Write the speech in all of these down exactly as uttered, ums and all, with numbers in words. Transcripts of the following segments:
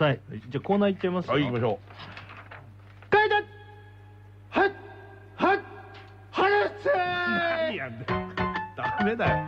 さい。じゃあコーナーいっちゃいますよ。 はい、行きましょう。 階段はっはっはっせー。 何やんだよ。ダメだよ。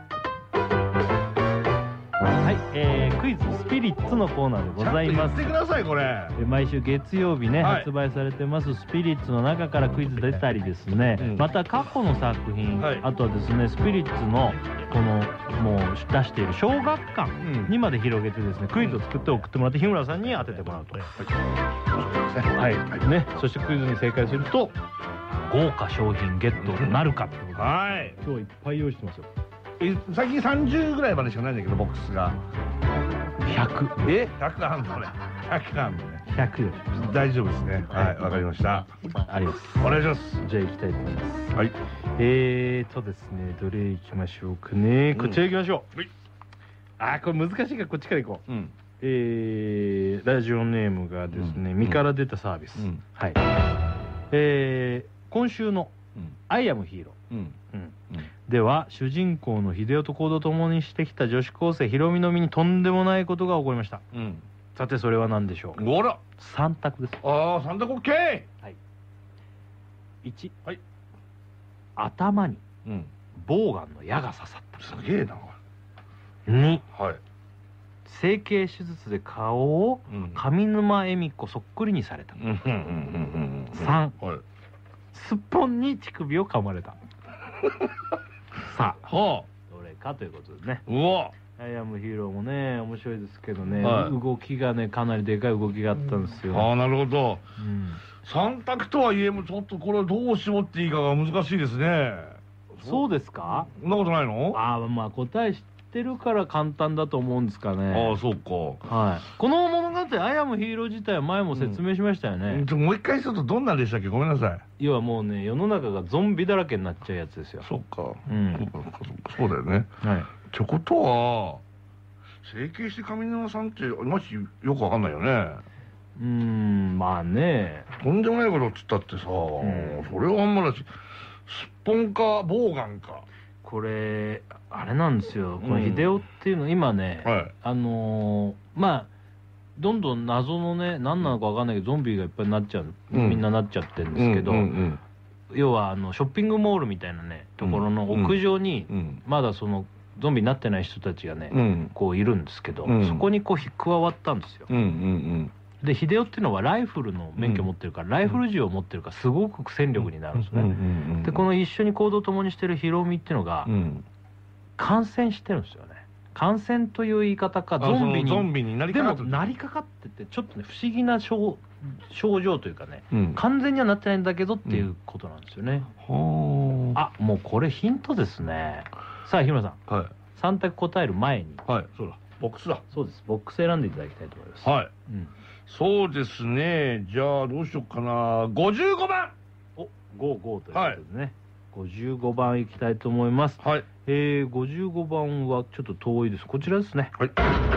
はい、えー、クイズスピリッツのコーナーでございます。 ちゃんと言ってくださいこれ。 え毎週月曜日ね、 はい発売されてますスピリッツの中からクイズ出たりですね、 うんまた過去の作品、 はいあとはですねスピリッツのこのもう出している小学館にまで広げてですね、クイズを作って送ってもらって日村さんに当ててもらうと。はい、はいね、そしてクイズに正解すると豪華商品ゲットなるかってことで、 はい。 今日はいっぱい用意してますよ。 え最近さんじゅうぐらいまでしかないんだけどボックスが。 ひゃく。 え？ひゃくあんのね。ひゃくあんのね。 ひゃく用意しました。 大丈夫ですね。はい、わかりました。 あります。 お願いします。 じゃあ行きたいと思います。 はい。 えーとですね、どれ行きましょうかね。こちら行きましょう。 はい。 あー、これ難しいからこっちから行こう。 うん。 えー、ラジオネームがですね、身から出たサービス。 うんはい。えー、今週の「アイアムヒーロー」 うん。 うんでは主人公の秀夫と行動を共にしてきた女子高生ひろみの身にとんでもないことが起こりました。 うん。 さてそれは何でしょう。 ほら。 さん択です。 ああ、三択オッケー。 はい。いち、 はい。 頭にうん。 ボウガンの矢が刺さっすげえな。 た。に、 はい。 整形手術で顔をうん。 上沼恵美子そっくりにされた。 うんうんうんうんうん。 さん、 はい。 すっぽんに乳首を噛まれた。さあ、 はどれかということでね。 あ。うわ。 アイアムヒーローもね、面白いですけどね、 はい動きがね、かなりでかい動きがあったんですよ。 ああ、なるほど。 うん三択とはいえもちょっとこれどう絞っていいかが難しいですね。 そうですか。 そんなことないの？ ああ、まあ答え知ってるから簡単だと思うんですかね。 ああ、そうか。 はい。この物語、アイアムヒーロー自体は前も説明しましたよね。 もう一回するとどんなんでしたっけ？ごめんなさい。 要はもうね、世の中がゾンビだらけになっちゃうやつですよ。 そうか。 うんそうかそうだよね。 はい。 ってことは整形して上沼さんってましよくわかんないよね。 うーん、まあね。 とんでもないことっつったってさ、 んそれはあんまりすっぽんかボウガンか。 これ、あれなんですよ。この秀夫っていうの、今ね、 はい。 あのーまあ、どんどん謎のね、何なのかわかんないけど、ゾンビがいっぱいになっちゃう、 うんみんななっちゃってるんですけど、 うんうん要は、あの、ショッピングモールみたいなね、ところの屋上に、 うんうんまだその、ゾンビになってない人たちがね、 うんこういるんですけど、 うんそこにこう、加わったんですよ。 うんうんで、秀夫っていうのはライフルの免許を持ってるから、ライフル銃を持ってるから、すごく戦力になるんですうんうんうね。 ん。 で、この一緒に行動を共にしてるヒロミっていうのがう、ん。 感染してるんですよね。感染という言い方か、 あゾンビに。 そのゾンビになりでもかかってる。 なりかかっててちょっとね不思議な症症状というかね、 うん完全にはなってないんだけどっていうことなんですよね。 はあ、もうこれヒントですね。さあ日村さん、 あ。はい。 さん択答える前に、 はい。そうだ。ボックスだ。 そうです、ボックス選んでいただきたいと思います。 はい。 うん、 そうですね。じゃあどうしようかな。ごじゅうごばん。 お、ご、ごということでね、ごじゅうごばんいきたいと思います。 はい。 えー、ごじゅうごばんはちょっと遠いです。こちらですね。 はい。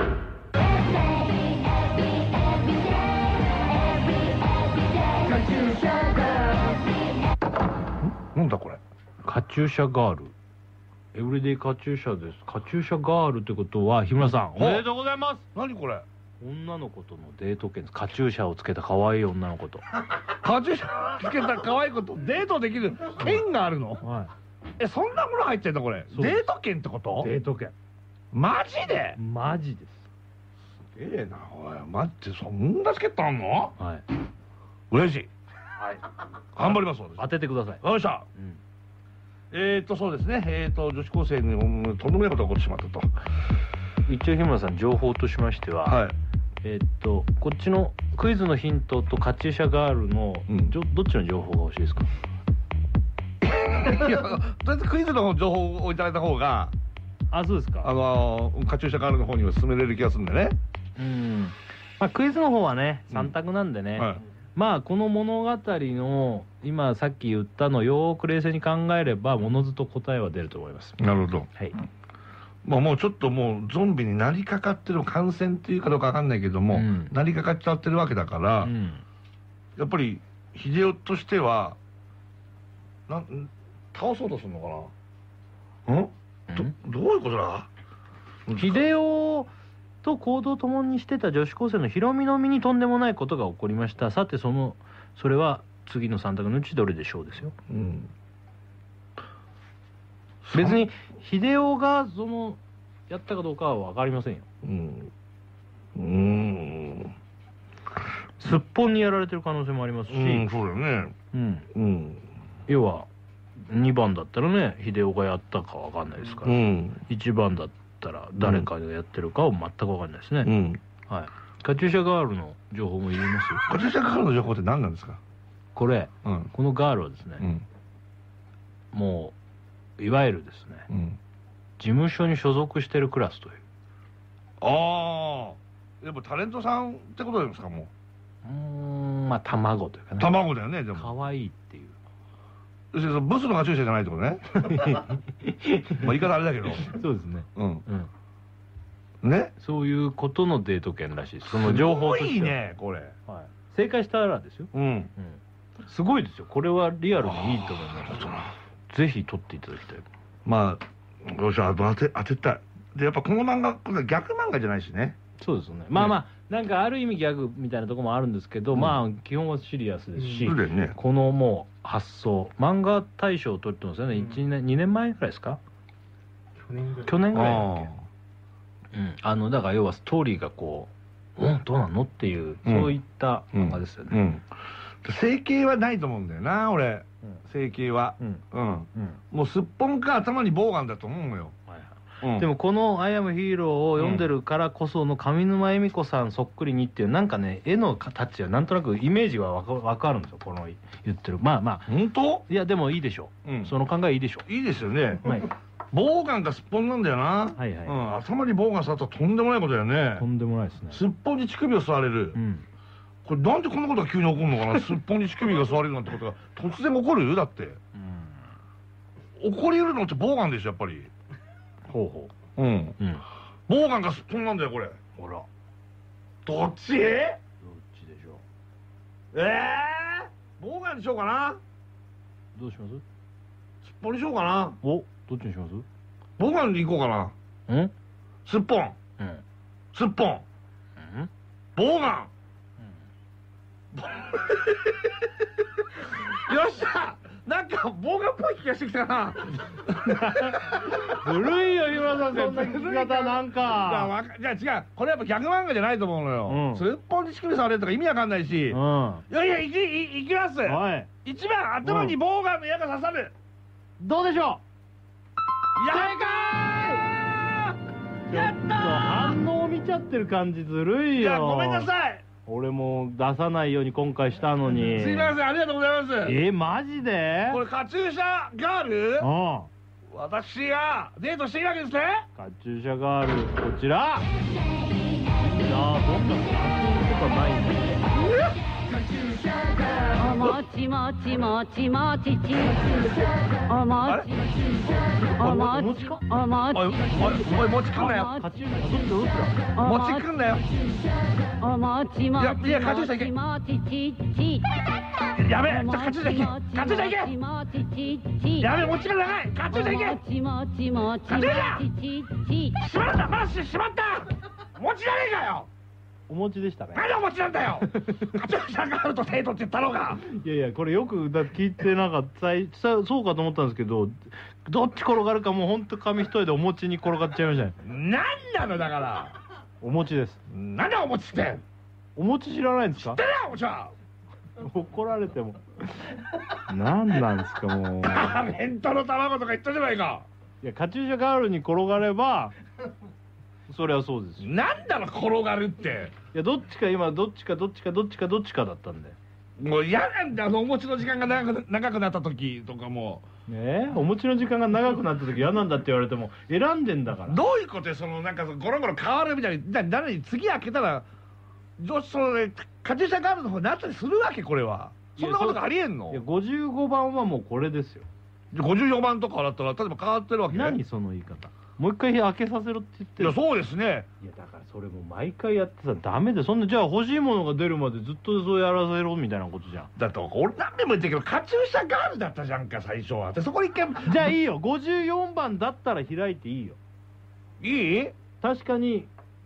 なんだこれ。 カチューシャガール。エブリデイカチューシャです。カチューシャガールってことは日村さん、おめでとうございます。 何これ。 女の子とのデート券です。カチューシャをつけた可愛い女の子と。 カチューシャつけた可愛い子とデートできる券があるの？ はえ、そんなもの入ってんのこれ。 そうデート券ってことい。？デート券。 マジで？ マジです。 すげえな、おい。マジでそんなチケットあんの？ はい。 嬉しい。 はい。 頑張ります、私。 当ててください。 わかりました。 うん。 えーと、そうですね。えーと、女子高生にうんとんでもないことが起こってしまったと。 一応日村さん情報としましては、 はい。 えーっとこっちのクイズのヒントとカチューシャガールの、 うんじょどっちの情報が欲しいですか？ いや、とりあえずクイズの情報をいただいた方が、 あ、そうですか。 あのー、カチューシャガールの方には進めれる気がするんでね。 うん。まあクイズの方はね、さん択なんでね。 はい。 まあこの物語の今さっき言ったのをよーく冷静に考えればおのずと答えは出ると思います。 なるほど。 はい。 まあもうちょっともうゾンビになりかかってる、感染っていうかどうかわかんないけども、 うんなりかかっちゃってるわけだから、 うん。 やっぱり秀夫としてはなん倒そうとするのかな。ん？どどういうことだ？ 秀夫と行動を共にしてた女子高生のヒロミの身にとんでもないことが起こりました。さてそのそれは次のさん択のうちどれでしょうですよ。うん、別に秀夫がそのやったかどうかは分かりませんよ。うん、うーん、すっぽんにやられてる可能性もありますし、うん、そうだよね。うん、うん、要はにばんだったらね秀夫がやったか分かんないですから、うん、いちばんだったら誰かがやってるかを全く分かんないですね。うん、はい。カチューシャガールの情報も言いますよ。カチューシャガールの情報って何なんですか？これ、うん、このガールはですね、うん、もういわゆるですね、うん、事務所に所属してるクラスという。ああ、やっぱタレントさんってことですか？もううーん、まあ卵というかね。卵だよね。でも可愛いっていう。要するにブスのカチューシャじゃないってことね。まあ言い方あれだけど。そうですね。うん、うん、ね、そういうことのデート券らしいです。その情報として。すごいねこれ。はい。正解したらですよ。うん。うん、すごいですよ。これはリアルにいいと思います。ぜひ撮っていただきたい。まあよし、あ当て当てたい。でやっぱこの漫画逆漫画じゃないしね。そうですよね。まあまあなんかある意味ギャグみたいなところもあるんですけど、まあ基本はシリアスですし、このもう発想、漫画大賞を取ってますよね。いちねんにねんまえぐらいですか？去年ぐらいだっけ。うん、あのだから要はストーリーがこう、うんどうなのっていうそういった漫画ですよね。整形はないと思うんだよな俺。整形は。うん。もうすっぽんか頭にボウガンだと思うのよ。でもこの「アイアムヒーロー」を読んでるからこその上沼恵美子さんそっくりにっていうなんかね絵の形はなんとなくイメージは分かるんですよ。この言ってるまあまあ本当いやでもいいでしょう、うん、その考えいいでしょう。いいですよね。はい、ボウガンがすっぽんなんだよな。はいはい、うん、頭にボウガンさったらとんでもないことだよね。とんでもないですね。すっぽんに乳首を吸われる、うん、これなんでこんなことが急に起こるのかな。すっぽんに乳首が吸われるなんてことが突然起こるだって、うん、起こりうるのってボウガンでしょやっぱり。ほうほう。うん。ボウガンがすっぽんなんだよこれ。ほら。どっち？どっちでしょう。ええー、ボウガンにしようかな。どうします？すっぽんにしようかな。お、どっちにします？ボウガンに行こうかな。ん？すっぽん。うん。すっぽん。うん。ボウガン。うん。よっしゃ。なんかボウガンっぽい気がしてきたな。古いよ日村さん、そんな聞き方なんか。じゃあ違う、これやっぱギャグ漫画じゃないと思うのよ。すっぽんに乳首触れるとか意味わかんないし。いやいや、いきいきます。いちばん頭にボウガンの矢が刺さる。どうでしょう。正解。やったー。反応見ちゃってる感じずるいよ。いやごめんなさい。俺も出さないように今回したのに。すいません、ありがとうございます。え、マジで？これカチューシャガール？うん。私がデートしていいわけですね。カチューシャガール、こちら。いやー、どんなことないんだね。おもちもちもちもちち。おもち。おもち。おもち。おい、もちくんなよ。カチューシャ、どっちどっちだ。もちくんなよ。おもちもち。いや、カチューシャいけ。やべえ、カチューシャいけ。カチューシャいけ。やべえ、もちが長い。カチューシャいけ。カチューシャ。しまった、マジしまった。もちじゃねえかよ。お餅でしたね。何でお餅なんだよ。カチューシャガールとデートって言ったのが。いやいや、これよくだ聞いてなかった。そうかと思ったんですけど、どっち転がるかもうほんと紙一重でお餅に転がっちゃいましたね。なんなのだから。お餅です。なんだお餅って。お餅知らないんですか？知ってるよお餅は。怒られても。なんなんですかもう。弁当の卵とか言ったじゃないか。いやカチューシャガールに転がれば。そりゃそうですよ。なんだろ転がるって。いやどっちか今どっちかどっちかどっちかどっちかだったんで。もう嫌なんだ。あのお餅の時間が長く長くなった時とかも。ねえ、お餅の時間が長くなった時嫌なんだって言われても選んでんだから。どういうことよ。そのなんかゴロゴロ変わるみたいに。じゃあ誰に次開けたらどうそのねカチューシャガールの方になったりするわけこれは。そんなことがありえんの？いやごじゅうごばんはもうこれですよ。ごじゅうよんばんとかだったら例えば変わってるわけ。何その言い方。もう一回開けさせろって言ってる。いやそうですね。いやだからそれも毎回やってさダメで、そんなじゃあ欲しいものが出るまでずっとそうやらせろみたいなことじゃん。だって俺何べんも言ってるけどカチューシャガールだったじゃんか最初は。でそこに一回じゃあいいよごじゅうよんばんだったら開いていいよ。いい？確かに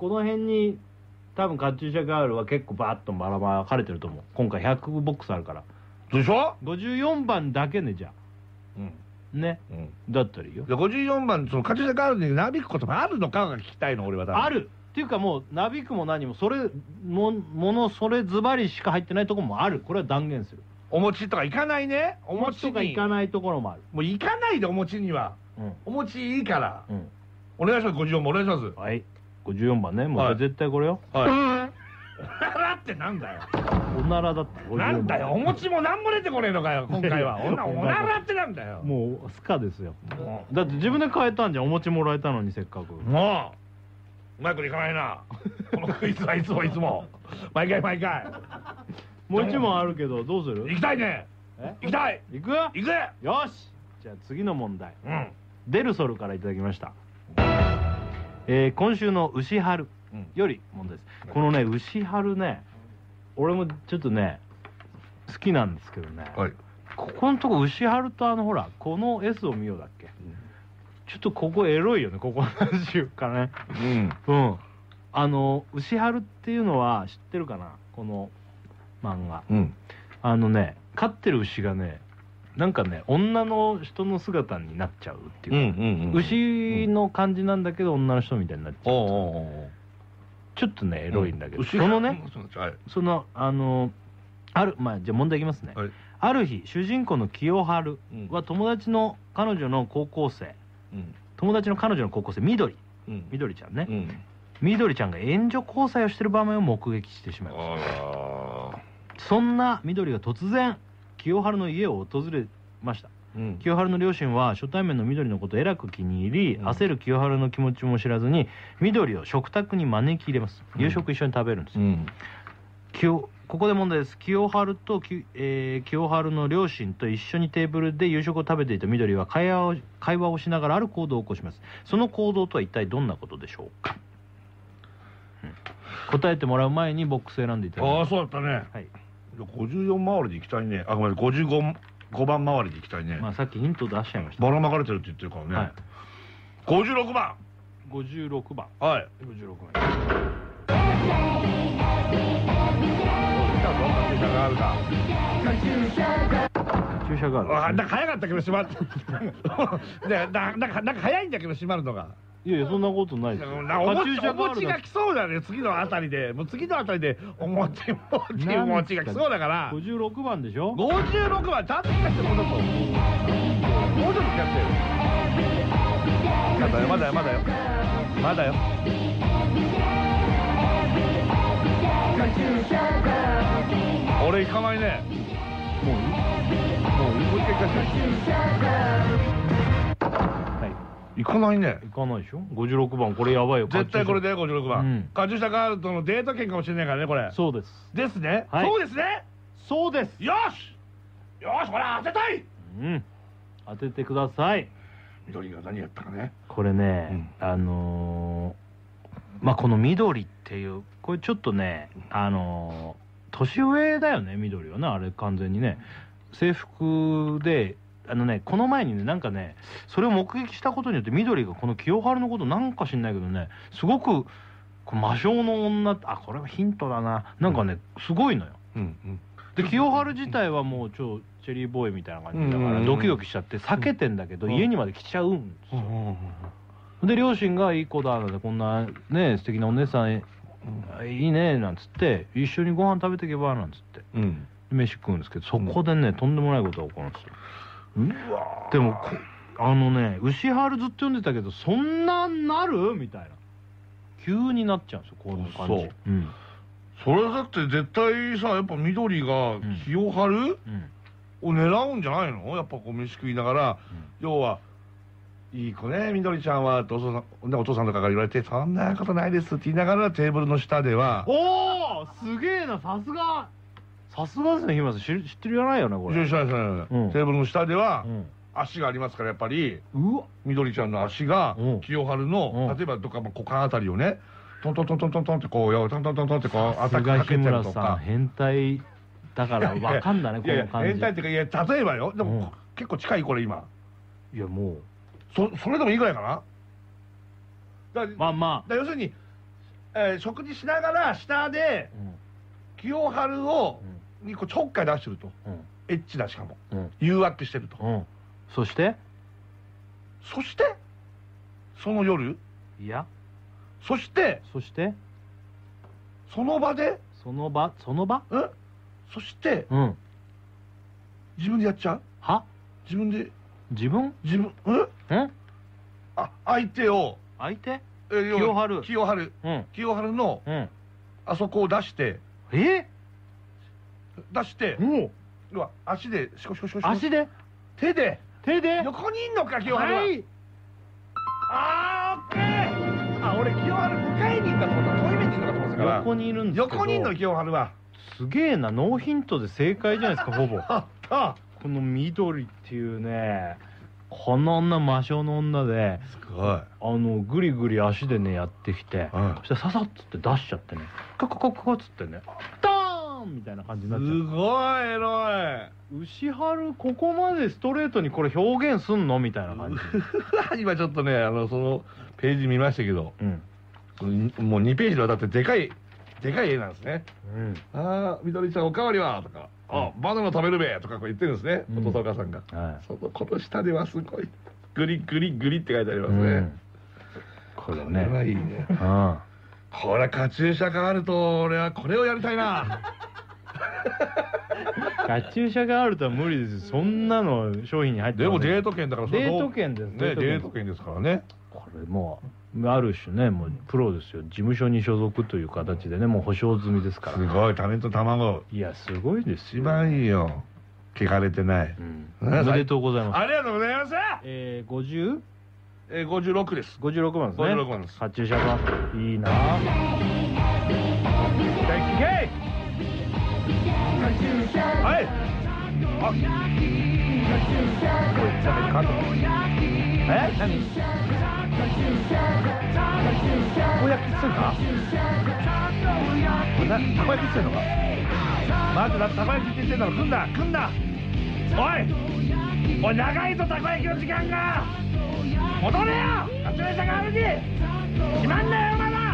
この辺に多分カチューシャガールは結構バーッとばらばら分かれてると思う。今回ひゃくボックスあるから。 でしょ。 ごじゅうよんばんだけね、じゃあ。 うん。 ね。うん。だったらいいよ。 でごじゅうよんばん、そのカチューシャガールになびくこともあるのかが聞きたいの、俺は。 あるっていうか、もうなびくも何もそれもものそれズバリしか入ってないところもある。これは断言する。 お餅とか行かないね。 お餅とか行かないところもある。 もう行かないで、お餅には。うん、お餅いいから。うん、お願いします。ごじゅうよんばんお願いします。 はい。ごじゅうよんばんね。もう絶対これよ。はい。おならってなんだよ。 おならだって。 なんだよ。お餅も何も出てこねえのかよ。今回は。おなおならってなんだよ。 もうスカですよ。だって自分で変えたんじゃん。お餅もらえたのにせっかく。 もううまくいかないな。このクイズはいつもいつも。毎回毎回。 もう一問あるけどどうする？ 行きたいね。え？行きたい。 行く？ 行く。 よし。じゃあ次の問題。うん。デルソルからいただきました。えー、今週の牛春より問題です。このね牛春ね、俺もちょっとね好きなんですけどね。はい。ここのとこ牛春とあのほらこの S を見ようだっけ。うん、ちょっとここエロいよね、ここ何週かね。うん。うん。あの牛春っていうのは知ってるかな、この漫画。うん。あのね飼ってる牛がね。なんかね女の人の姿になっちゃうっていうか、牛の感じなんだけど女の人みたいになっちゃう。ちょっとねエロいんだけど、そのねそのあのあるまあじゃあ問題いきますね。ある日主人公の清春は友達の彼女の高校生、友達の彼女の高校生緑緑ちゃんね、緑ちゃんが援助交際をしてる場面を目撃してしまいました。そんな緑が突然清春の家を訪れました。うん、清春の両親は初対面の緑のことをえらく気に入り、うん、焦る清春の気持ちも知らずに緑を食卓に招き入れます。うん、夕食一緒に食べるんですよ。うん、清ここで問題です。清春と、えー、清春の両親と一緒にテーブルで夕食を食べていた緑は会話を会話をしながらある行動を起こします。その行動とは一体どんなことでしょうか。うん、答えてもらう前にボックス選んでいただきます。 ああそうだったね。はい。ごじゅうよん回りで行きたいね。あ、ごめん、ごじゅうごばん回りで行きたいね。 まあさっきヒント出しちゃいました。 ばらまかれてるって言ってるからね。はい。ごじゅうろくばん。 ごじゅうろくばん。 はい。 ごじゅうろくばん。カチューシャガール。 あ、なんか早かったけど閉まって。なんかなんか早いんだけど閉まるのが。 いやいやそんなことないですよ。 お餅が来そうだね、次のあたりで。もう次のあたりでお餅餅お餅が来そうだから。 ごじゅうろくばんでしょ。 ごじゅうろくばんちゃんと聞かせてもうちょっともうちょっと聞かせてよ。まだよまだよまだよまだよ。俺行かないね。 もういいもういいもう一回行かせて。 行かないね。 行かないでしょ。ごじゅうろくばんこれやばいよ。 絶対これでごじゅうろくばん。カチューシャガールとのデート券かもしれないからねこれ。 そうです。 ですね。そうですね。 そうです。 よしよしこれ当てたい。 うん。当ててください。 緑が何やったかね。 これねあのまあこの緑っていうこれちょっとねあの年上だよね緑はねあれ完全にね制服で。あのね、この前にね、なんかね、それを目撃したことによって、緑がこの清春のことなんか知んないけどね、すごく、こ魔性の女、あ、これはヒントだな。なんかね、すごいのよ。うんうん、で、清春自体はもう超チェリーボーイみたいな感じだから、ドキドキしちゃって、避けてんだけど、家にまで来ちゃうんですよ。で、両親がいい子だなんて、こんなね、素敵なお姉さん、いいね、なんつって、一緒にご飯食べてけば、なんつって、うん、飯食うんですけど、そこでね、とんでもないことが起こるんですよ。うわでもあのね牛春ずっと読んでたけどそんなんなるみたいな急になっちゃうんですよこんな感じ。そう、うん、 それだって絶対さやっぱ緑が清春を狙うんじゃないの。やっぱこう飯食いながら、うん、要はいい子ね緑ちゃんはお父さんお父さんとかから言われてそんなことないですって言いながらテーブルの下ではおおすげえなさすがさすがですね、日村さん。知ってるやないよな、これ。 知らないですね。テーブルの下では、足がありますから、やっぱり、緑ちゃんの足が、清春の、例えばどっか股間あたりをね、トントントントントントンってこう、トントントントンってこう、アタックかけてるとか。 変態だからわかんだね、この感じ。 変態っていうか、いや、例えばよ。でも、結構近い、これ今。 いや、もう。 そ、それでもいいぐらいかな。 まあまあ。要するに、 えー食事しながら下で清春をにこうちょっかい出してると、エッチだしかも誘惑してると。 そしてそしてその夜、 いやそしてそしてその場でその場その場うんそしてうん自分でやっちゃう。 は自分で自分自分うんうんあ相手を相手えー清春清春うん清春のうんあそこを出してえ出してもう要は足でシコシコシコシコ足で手で手で横にいんのか清春は。 はいあーオッケー。あ俺清春迎えに行ったと思ったら遠い目にいるのかと思ってたから横にいるんですけど横にいんの清春は。 すげえな、ノーヒントで正解じゃないですかほぼ。 あったこの緑っていうね、この女魔性の女で、 すごいあのグリグリ足でねやってきて、 うんそしてささっつって出しちゃってね、カココココっつってね、ドーンみたいな感じになっちゃすごいエロい。 う。牛春ここまでストレートにこれ表現すんのみたいな感じ。 今ちょっとねあのそのページ見ましたけど、 うんもうにページにわたってでかいでかい絵なんですね。 うんああみどりちゃんおかわりはとか、あバナナ食べるべとかこう言ってるんですね、 うんお父さんお母さんが。 はいそのこの下ではすごいグリグリグリって書いてありますね。 うんこれこれはね、 いいね。 うんこれカチューシャがあると俺はこれをやりたいな。 カチューシャがあるとは無理ですよ。そんなの商品に入ってでもデートト券だからそデれどうート券ですねデート券ですからね。 これもうある種ね、もうプロですよ。事務所に所属という形でね、もう保証済みですから。 すごいタレント卵いやすごいです一よ。 番いいよ。聞かれてない。 うん、おめでとうございます。 ありがとうございます。 えー、ごじゅうえー、ごじゅうろくです。 ごじゅうろくばんですね。 ごじゅうろくばんです。 カチューシャがいいなぁ。じゃあ行け。 はい。あ、これちゃんと監督。え？何？たこ焼きするか？これなたこ焼きしてんのか？まずだたこ焼きって言ってんだろ。来んだ来んだ。おい。おい長いぞたこ焼きの時間が。戻れよ。カチューシャがあるに。決まんなよまだ。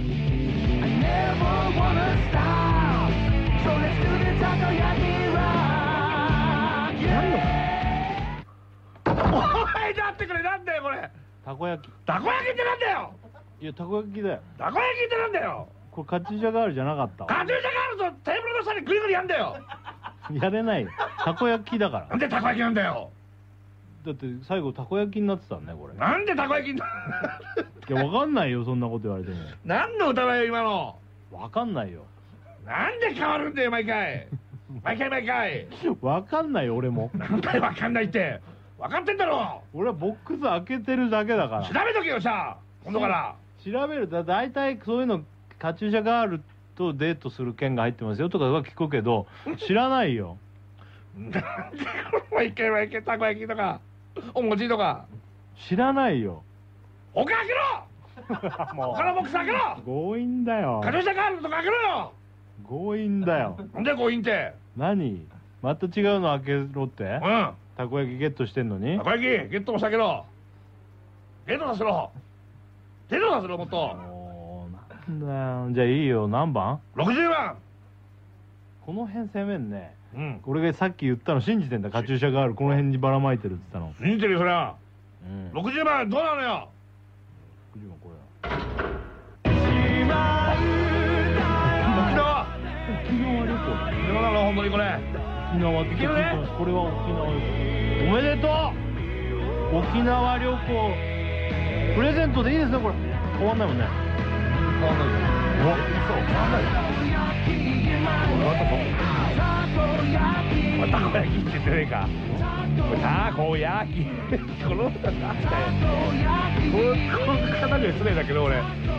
おい、待ってくれ、なんだよこれ。 たこ焼き。 たこ焼きってなんだよ。 いやたこ焼きだよ。 たこ焼きってなんだよ。 これカチューシャガールじゃなかった。 カチューシャがあるぞ。テーブルの下にグリグリやんだよ。 やれないよ。たこ焼きだから。 なんでたこ焼きなんだよ。 だって最後たこ焼きになってたねこれ。 なんでたこ焼きにないやわかんないよそんなこと言われても。 何の歌だよ今の。 わかんないよ。 なんで変わるんだよ毎回。毎回毎回。 わかんないよ俺も。 なんだよわかんないって。分かってんだろ。 俺はボックス開けてるだけだから。 調べとけよじゃあ今度から。 調べるだ大体そういうのカチューシャガールとデートする件が入ってますよとかは聞くけど知らないよ。 なんで毎回毎回たこ焼きとかお餅とか。 知らないよ。 他開けろ。 もう他のボックス開けろ。 強引だよ。 カチューシャガールとか開けろよ。 強引だよ。 なんで強引って。 何また違うの開けろって。 うんたこ焼きゲットしてんのに。 たこ焼きゲットもしたけどゲットさせろ。ゲットさせろもっと。 もうなんだよ。じゃあいいよ。何番？ ろくじゅうばん。 この辺攻めんね。 うん。 俺がさっき言ったの信じてんだ。カチューシャガールこの辺にばらまいてるって言ったの。 信じてるよそりゃ。 うんろくじゅうばんどうなのよ。 これ。 沖縄。 沖縄旅行。 沖縄なの本当にこれ。 沖縄って聞いてます。これは沖縄旅行。おめでとう。沖縄旅行プレゼントでいいですねこれ。終わんないもんね。 変わんないじゃん。おそう変わんないじゃん。終わったぞ。たこ焼きって言ってねえか。たこ焼き。この歌なんだよ。この方には失礼だけど俺。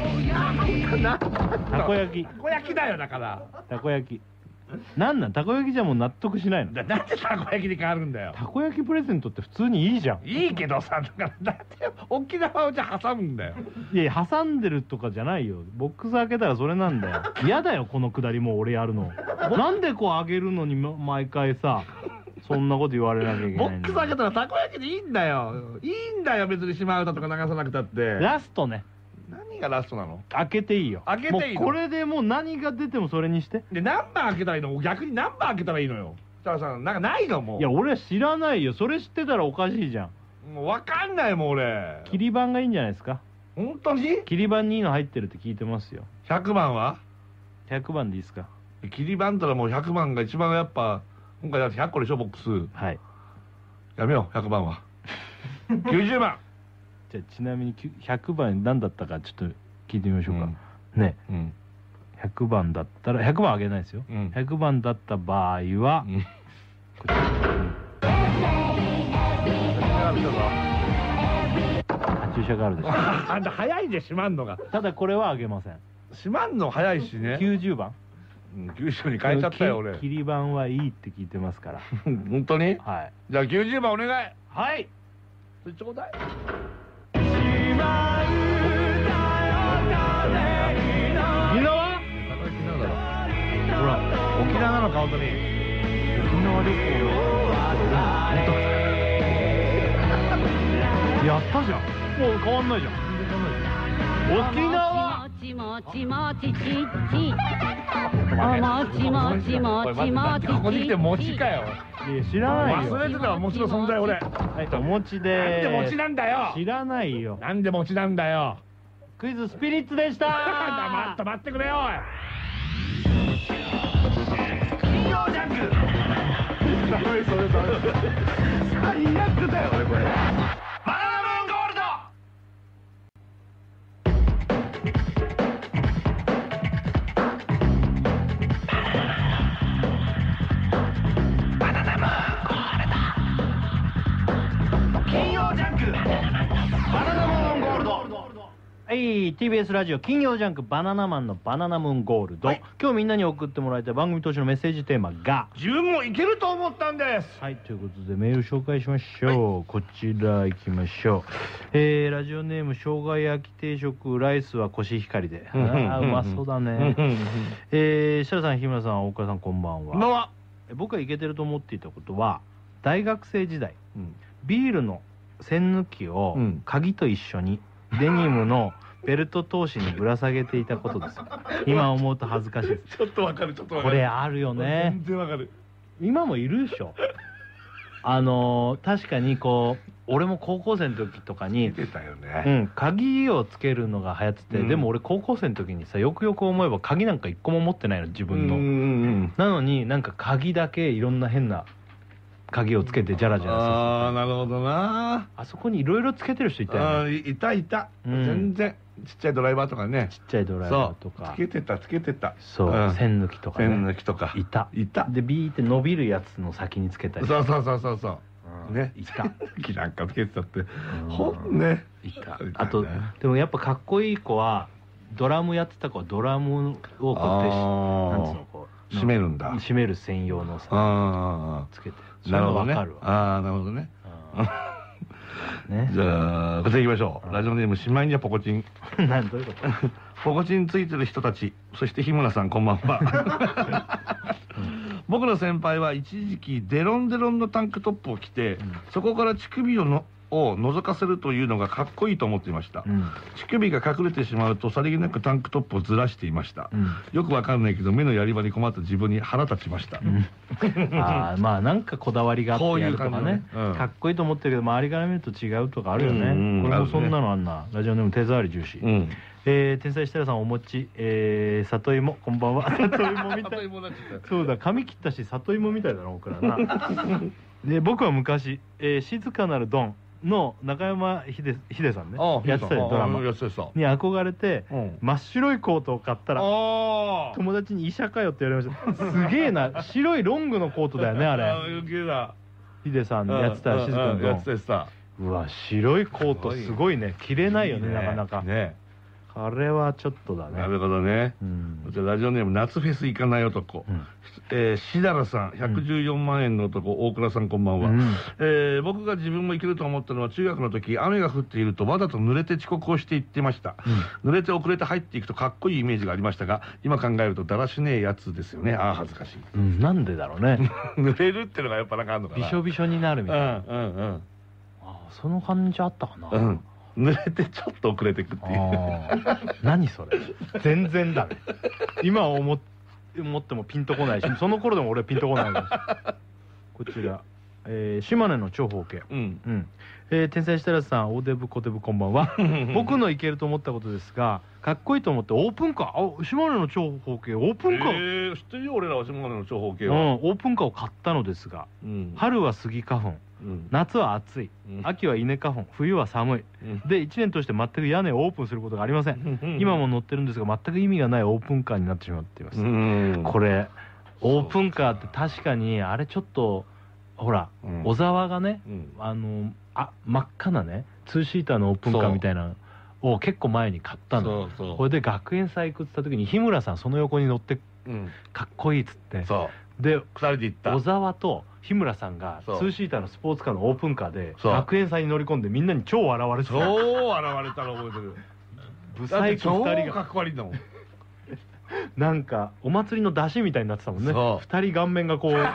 たこ焼き。 たこ焼きだよだから。 たこ焼き。なんなんたこ焼きじゃもう納得しないの。 だなんでたこ焼きに変わるんだよ。 たこ焼きプレゼントって普通にいいじゃん。 いいけどさだからだって沖縄をじゃあ挟むんだよ。 いや挟んでるとかじゃないよ。ボックス開けたらそれなんだよ。嫌だよこのくだりもう俺やるの。なんでこうあげるのに毎回さそんなこと言われなきゃいけボないの。 ックス開けたらたこ焼きでいいんだよ。いいんだよ別に島唄とか流さなくたって。 ラストね。 何からラストなの？ 開けていいよ。 開けていいの？ もうこれでもう何が出てもそれにして。 で何番開けたらいいの？逆に何番開けたらいいのよ。設楽さん、なんかないの？もう。 いや俺は知らないよ。それ知ってたらおかしいじゃん。 もう分かんないもん俺。 切り板がいいんじゃないですか。 本当に？ 切り板にいいの入ってるって聞いてますよ。 ひゃくばんは？ ひゃくばんでいいですか。 切り板ったらもうひゃくばんが一番やっぱ、今回だってひゃっこでしょボックス。 はい。 やめよう、ひゃくばんは。きゅうじゅうばん。 じゃあちなみにひゃくばん何だったかちょっと聞いてみましょうか。うん、ね、うん、ひゃくばんだったらひゃくばんあげないですよ。うん、ひゃくばんだった場合は、うん、こちら。注射があるでしょ。 あんた早いで閉まんのが。 ただこれはあげません。 閉まんの早いしね。 きゅうじゅうばん。 きゅうじゅうに変えちゃったよ俺。 切り板はいいって聞いてますから。 本当に？ はい。 じゃあきゅうじゅうばんお願い。 はい。 それちょうだい。 沖縄？ほら、 沖縄なのか本当に。 沖縄旅行の。やったじゃん。もう変わんないじゃん。沖縄。もちもちもちちち。おもちもちもちもちち。ここに来て餅かよ。いや知らないよ。 忘れてたわ餅の存在俺。 はい、お餅で。 なんで餅なんだよ。 知らないよ。 なんで餅なんだよ。 クイズスピリッツでした。 黙って待ってくれよおい。金曜ジャンク。ダメそれダメ。最悪だよ俺これ。バナナムーンゴールド。バナナムーンゴールド。金曜ジャンク。バナナムーンゴールド。 はい、ティービーエス ラジオ金曜ジャンクバナナマンのバナナムーンゴールド、はい、今日みんなに送ってもらいたい番組当初のメッセージテーマが自分もいけると思ったんです。 はい、ということでメール紹介しましょう、はい、こちら行きましょう。えー、ラジオネーム生姜焼き定食ライスはコシヒカリで、あーうまそうだね。えー、設楽さん、日村さん、大倉さん、こんばんは。 こんばんは。 僕がいけてると思っていたことは大学生時代、うん、ビールの栓抜きを鍵と一緒にデニムのベルト通しにぶら下げていたことです。今思うと恥ずかしいです。 ちょっとわかる、ちょっとわかる。 これあるよね。 全然わかる。 今もいるでしょ。あのー、確かにこう俺も高校生の時とかに出たよね、 うん、鍵をつけるのが流行ってて、うん、でも俺高校生の時にさよくよく思えば鍵なんか一個も持ってないの自分の。うんうん、なのになんか鍵だけいろんな変な鍵をつけてジャラジャラさせて、 ああなるほどな。 あそこにいろいろつけてる人いたよね。 いたいた、うん、全然ちっちゃいドライバーとかね。 ちっちゃいドライバーとかつけてたつけてた。 そう、うん、栓抜きとかね。 栓抜きとかいたいた。 でビーって伸びるやつの先につけたり。 そうそうそうそうそう、うん、ね、 いた。 木なんかつけてたってほんね。 いた。あとでもやっぱかっこいい子はドラムやってた子はドラムをこうやってなんつうのこう閉めるんだ。 閉める専用のさつけて。 なるほどね。ああなるほどね。ね、じゃあこちら行きましょう。ラジオネームしまいにはポコチン。 何どういうこと？ ポコチンついてる人たち、そして日村さんこんばんは。僕の先輩は一時期デロンデロンのタンクトップを着て、うん、そこから乳首をのを覗かせるというのがかっこいいと思っていました、うん、乳首が隠れてしまうとさりげなくタンクトップをずらしていました、うん、よくわかんないけど目のやり場に困った自分に腹立ちました、うん、ああまあなんかこだわりがあってやるとかね、うん、かっこいいと思ってるけど周りから見ると違うとかあるよね、うんうん、これもそんなのあんな、ラジオネーム手触り重視、うん、えー、天才設楽さんお餅、えー、里芋こんばんは。里芋みたい。そうだ髪切ったし里芋みたいだな僕らな。で僕は昔、えー、静かなるドンの中山秀秀さんねやってたドラマに憧れて真っ白いコートを買ったら友達に医者かよって言われました。すげえな、白いロングのコートだよねあれ。秀さんやってた静かなるドン。うわ白いコートすごいね、着れないよねなかなかね。あれはちょっとだね。 なるほどね。じゃあラジオネーム夏フェス行かない男、えしだらさんひゃくじゅうよんまんえんの男、大倉さんこんばんは。え僕が自分も行けると思ったのは中学の時雨が降っているとわざと濡れて遅刻をして行ってました、濡れて遅れて入っていくとかっこいいイメージがありましたが今考えるとだらしねえやつですよね。ああ恥ずかしい。 なんでだろうね。 濡れるっていうのがやっぱなんかあるのかな。 びしょびしょになるみたいな。うんうんうん。ああその感じあったかな。 濡れてちょっと遅れてくっていう。 何それ。全然だね。今思っ思ってもピンとこないし、その頃でも俺はピンとこないです。こちら、えー、島根の長方形。うんうん。えー、天才設楽さん、大デブ小デブこんばんは。僕のいけると思ったことですが、かっこいいと思ってオープンカー、あ、島根の長方形オープンカー。 えー、知ってるよ俺らは島根の長方形は。 うん、オープンカーを買ったのですが、うん、春はスギ花粉、うん、夏は暑い、うん、秋は稲花粉、冬は寒い、うん、でいちねん通して全く屋根をオープンすることがありません。今も乗ってるんですが全く意味がないオープンカーになってしまっています。うん、これオープンカーって確かにあれちょっとほら、うん、小沢がね、うん、あのあ真っ赤なねツーシーターのオープンカーみたいなを結構前に買ったの。そうそう、これで学園祭行くって言った時に日村さんその横に乗って、うん、かっこいいっつって、そうでふたりで行った。小沢と日村さんがツーシーターのスポーツカーのオープンカーで学園祭に乗り込んでみんなに超笑われてた。 超笑われたの覚えてる。ブサイクふたりがかっこ悪いんだもん。 なんかお祭りの出汁みたいになってたもんね。ふたり顔面がこううん、オ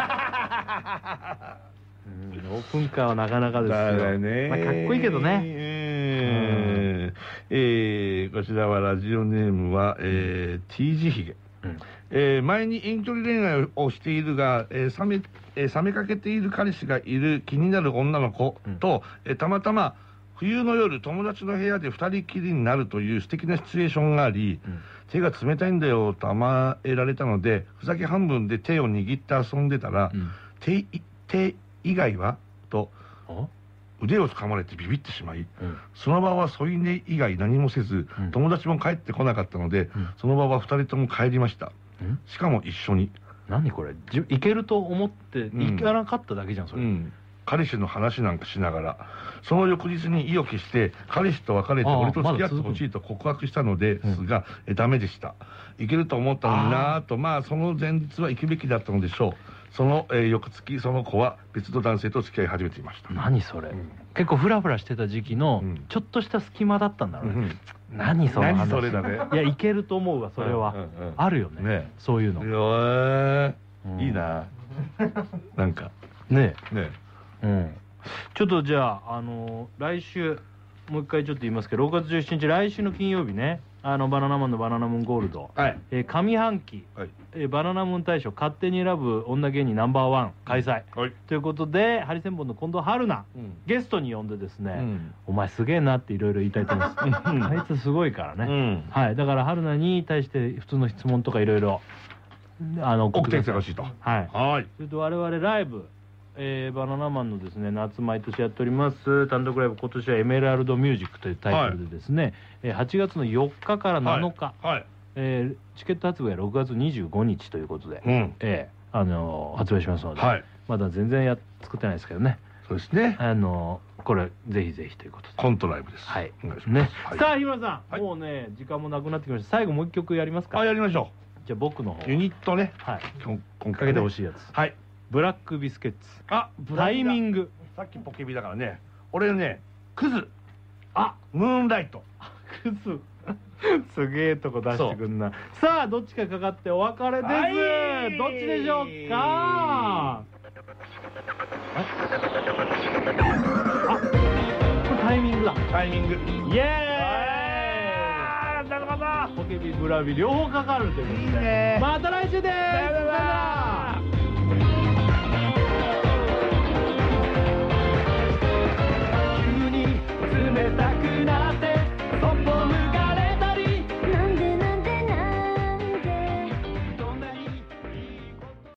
ープンカーはなかなかですよね。まあかっこいいけどね。 えーえー、こちらはラジオネームは、えー、T 字ひげ。うんえー、前に遠距離恋愛をしているが、えー、冷めえー、冷めかけている彼氏がいる気になる女の子と、うん、えー、たまたま冬の夜友達の部屋でふたりきりになるという素敵なシチュエーションがあり、うん、手が冷たいんだよと甘えられたのでふざけ半分で手を握って遊んでたら、うん、手, 手以外はと腕を掴まれてビビってしまい、うん、その場は添い寝以外何もせず、うん、友達も帰ってこなかったので、うん、その場はふたりとも帰りました。しかも一緒に。 何これ、いけると思って行かなかっただけじゃんそれ、うん、 彼氏の話なんかしながらその翌日に意を決して彼氏と別れて俺と付き合ってほしいと告白したのですが、うん、えダメでした。いけると思ったのになぁと。まあその前日は行くべきだったのでしょう。その、えー、翌月その子は別の男性と付き合い始めていました。 何それ、うん、結構フラフラしてた時期のちょっとした隙間だったんだろうね、うん何その話。 何それだね。 いやいけると思うわそれは。あるよねそういうの。 へえいいな。なんかねえねえ。うんちょっとじゃああの来週もう一回ちょっと言いますけどろくがつじゅうしちにち来週の金曜日ねあのバナナマンのバナナムーンゴールド上半期バナナムーン大賞勝手に選ぶ女芸人ナンバーワン開催ということでハリセンボンの近藤春菜ゲストに呼んでですねお前すげえなっていろいろ言いたいと思います。あいつすごいからね。はいだから春菜に対して普通の質問とかいろいろあの送ってきてほしいと。 はいそれと我々ライブえー、バナナマンのですね夏毎年やっております単独ライブ今年はエメラルドミュージックというタイトルでですね、はい、はちがつのよっかからなのか、はいはいえー、チケット発売はろくがつにじゅうごにちということで、うんえーあのー、発売しますので、はい、まだ全然や作ってないですけどね。 そうですねあのー、これぜひぜひということでコントライブです。 はいね、はい、さあ日村さん、はい、もうね時間もなくなってきました。最後もう一曲やりますか。 あやりましょう。じゃあ僕の方ユニットねはい今回かけてほしいやつはいブラックビスケッツ。あ、タイミング。 さっきポケビだからね。俺ね、クズ。あ、ムーンライト。 クズ。すげえとこ出してくんな。さあ、どっちかかかってお別れです。どっちでしょうか。あ、これタイミングだ。 タイミング。 イエーイ。なるほど。ポケビ、ブラビ両方かかるということで。また来週です。